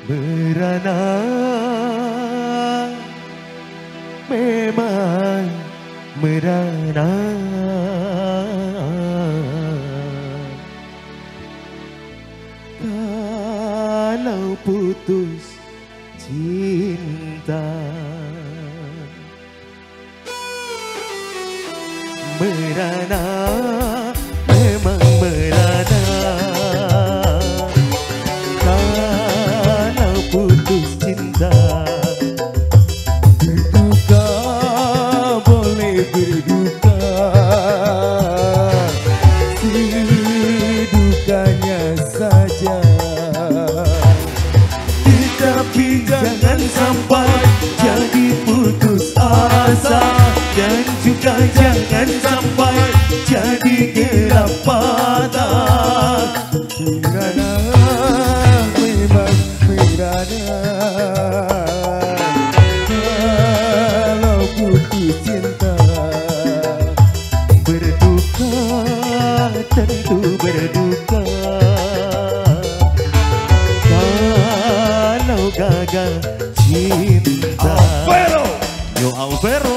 merana, memang merana. Kalau putus cinta, merana, memang merana. Kalau putus cinta, berduka boleh berduka, sedukanya saja. Tetapi jangan sampai jadi putus asa, dan juga jangan sampai jadi gelap mata. Merana, memang merana. Kalau putus cinta, berduka, tentu berduka. Kalau gagal cinta. Alvaro, yo Alvaro,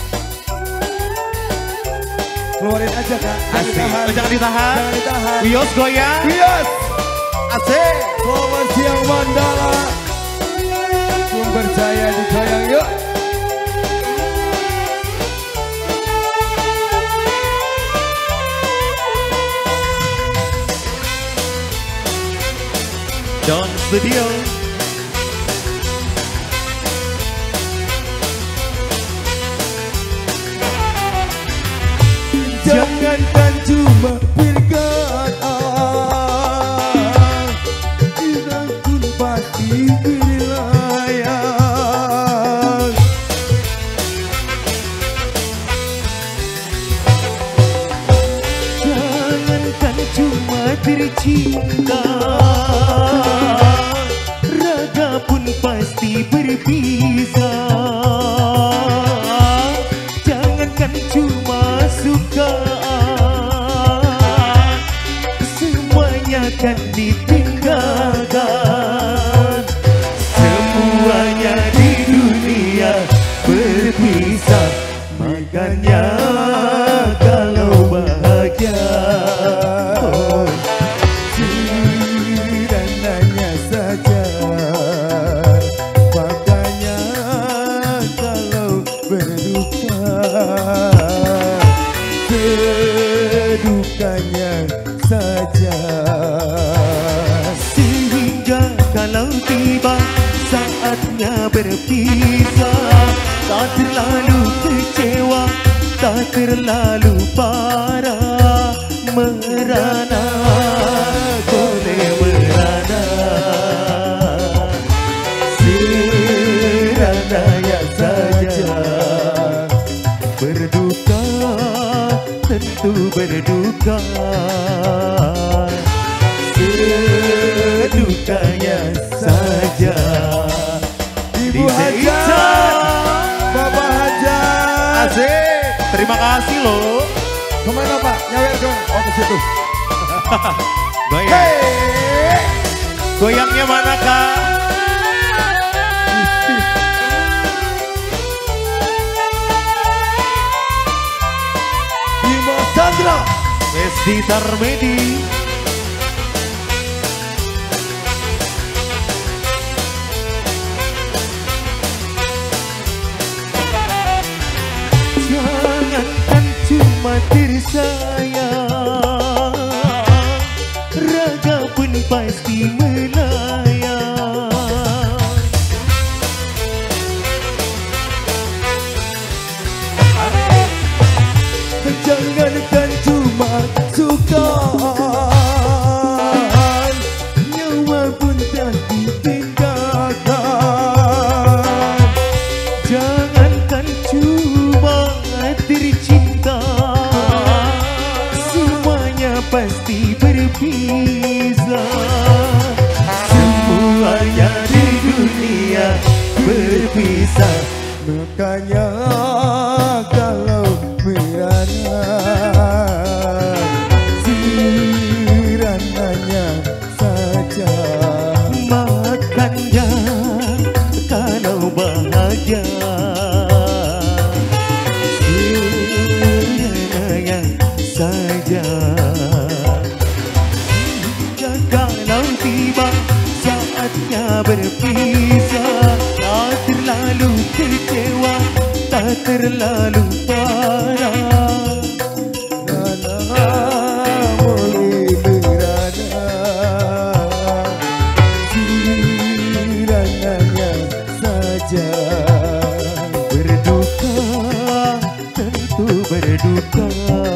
keluarin aja Kak. Jangan ditahan. Jangan ditahan. Wios goyang. Wios. Asik. Selamat siang Mandala. Sumber Jaya digoyang yuk. Don Studio. Jangankan cuma berkata, kita pun pasti berlayar. Jangankan cuma tercinta, raga pun pasti berpisah. Jangankan cuma suka, semuanya kan ditinggalkan. Semuanya di dunia berpisah. Makanya kalau bahagia, oh, sederhananya saja. Makanya kalau berduka, sedukanya saja. Sehingga kalau tiba saatnya berpisah, tak terlalu kecewa, tak terlalu parah. Merana, boleh merana, serananya saja. Berduka, tentu berduka, sedukanya saja. Ibu Hajat, Bapak Hajat, asik. Terima kasih loh. Kemana Pak? Nyawer dong. Oh ke situ. Goyang. Hey. Goyangnya mana Kak? Dimas Chandra, Westi Tarmedi. Jangankan cuma tersayang, raga pun pasti melayang. Jangankan cuma suka, nyawa pun tak ditinggalkan. Jangankan cuma tercinta, semuanya pasti berpisah. Semuanya di dunia berpisah. Makanya kalau merana, serananya saja. Makan berpisah, tak terlalu kecewa, tak terlalu parah. Rana boleh berada, sirangannya saja. Berduka, tentu berduka,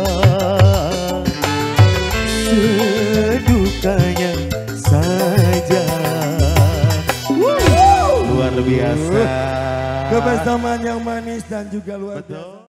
sedukanya saja. Luar biasa. Kebersamaan yang manis dan juga luar biasa.